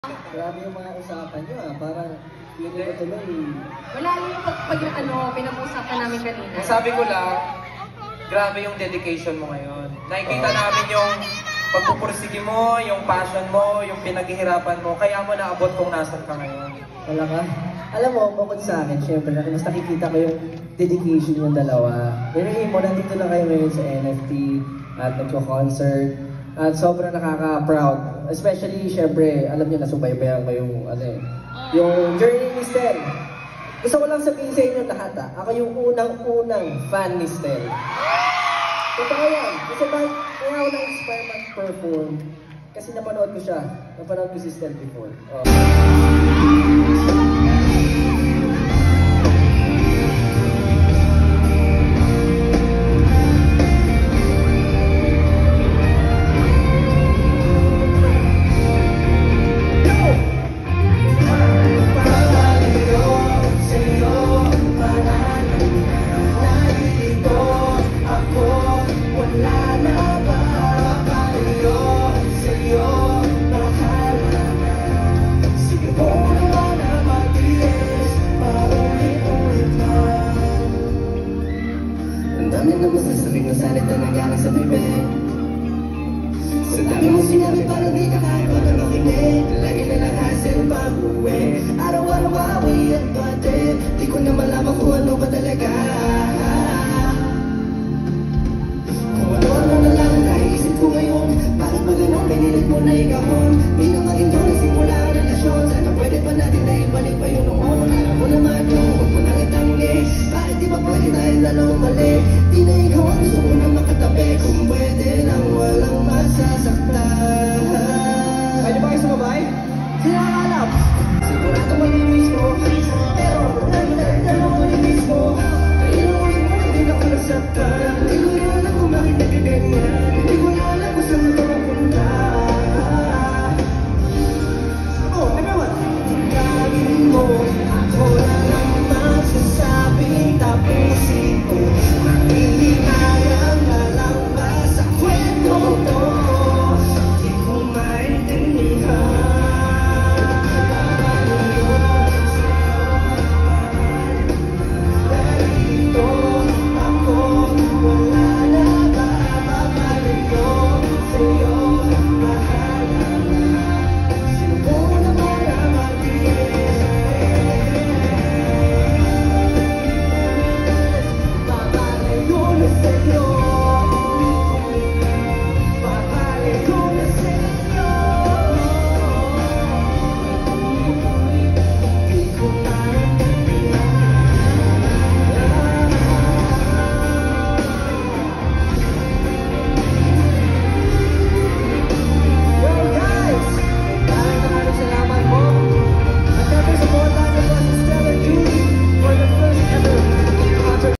Grabe yung mga usapan nyo parang hindi ko tuloy. Malalim yung pinag-usapan namin kanina. Sabi ko lang, grabe yung dedication mo ngayon. Nakikita namin yung pagpupursige mo, yung passion mo, yung pinaghihirapan mo, kaya mo naabot kung nasan ka ngayon. Wala ka? Alam mo, bukod sa akin, syempre, mas nakikita ko yung dedication yung dalawa. Pero mo, nandito na kayo ngayon sa NFT at nagko-concert. At sobrang nakaka-proud. Especially, syempre, alam niyo, nasubaybayan ko yung, yung journey ni Stel. Gusto ko lang sabihin sa inyo lahat, ako yung unang-unang fan ni Stel. Totoo yan. Kasi kaya ako na-inspire mag-perform. Kasi napanood ko siya. Napanood ko si Stel before. Dami na masasabing na salita na galing sa bibig. Sa dami mo sinabi parang di na kaya ko na makinig. Lagi na lang hassle pag-uwi. Araw-araw awi at bate. Di ko na malaman kung ano ba talaga. Kung ano na lang naisip ko ngayon. Parang ba ganun, pinilit mo na ikahon. Di na maging doon na simula ang relasyon. Sana pwede pa natin na ibalik pa yun noon. Alam mo naman yung huwag mo nang itanggi. Bakit di ba pwede dahil dalawang mali? Di na ikaw ang gusto ko na makatabi. Kung pwede lang walang masasaktan. Pwede ba kayo sumabay? Sila alam, sigurado mamimiss mo. Pero dahil dalawa ni mismo, kailangan mo hindi na ako nasaktan.